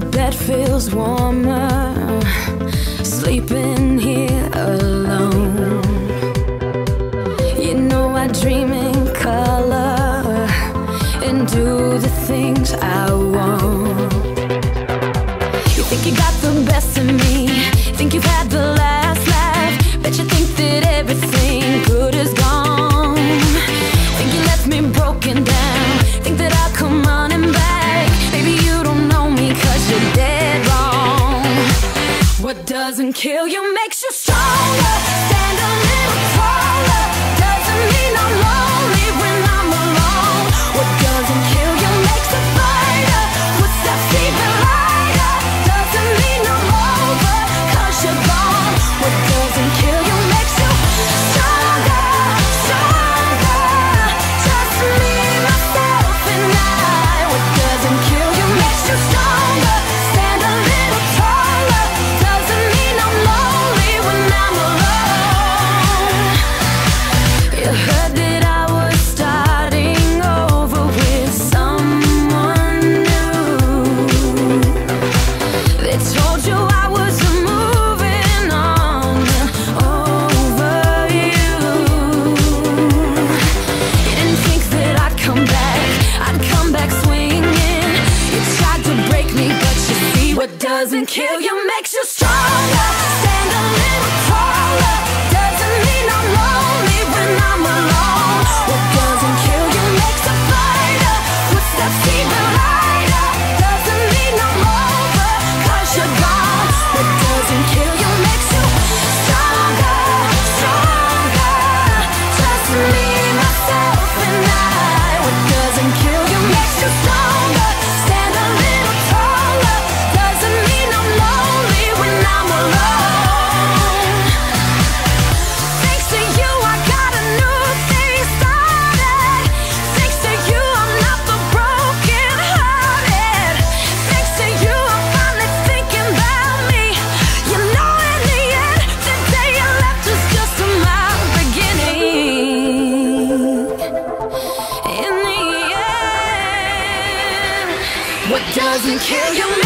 bed feels warmer, sleeping here alone. You know I dream in color and do the things I want. You think you got the best of me, think you've had the last laugh, bet you think that everything good is gone. Think you left me broken down, think that I'll come running back. Maybe you don't know me 'cause you're dead wrong. What doesn't kill you makes you stronger. Stand a little taller. Doesn't mean I'm lonely when I'm alone. What doesn't kill you makes a fighter. Footsteps even lighter. Doesn't mean I'm over 'cause you're gone. What doesn't kill you makes you stronger, stronger. Just me, myself, and I. What doesn't kill you makes you stronger. Stand a little taller. Doesn't mean I'm lonely when I'm alone. You heard that I was starting over with someone new. They told you I was moving on over you. You didn't think that I'd come back swinging. You tried to break me, but you see what doesn't kill you makes you stronger. Stand a little taller. Doesn't mean I'm lonely when I'm alone. What doesn't kill you makes a fighter. Footsteps even lighter. Doesn't mean I'm over 'cause you're gone. What doesn't kill you makes you stronger, stronger. Just me, myself, and I. What doesn't kill you makes you stronger. Stand a little taller. Doesn't mean I'm lonely when I'm alone. Thanks to you, I got a new thing started. Thanks to you, I'm not the broken hearted. Thanks to you, I'm finally thinking about me. You know, in the end, the day you left was just my beginning. In the end, what doesn't kill you